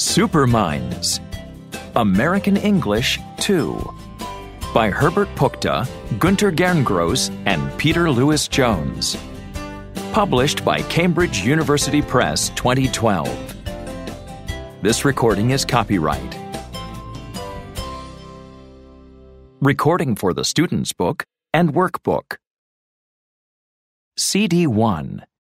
Superminds. American English 2. By Herbert Puchta, Gunter Gerngross, and Peter Lewis Jones. Published by Cambridge University Press 2012. This recording is copyright. Recording for the Student's Book and Workbook. CD1.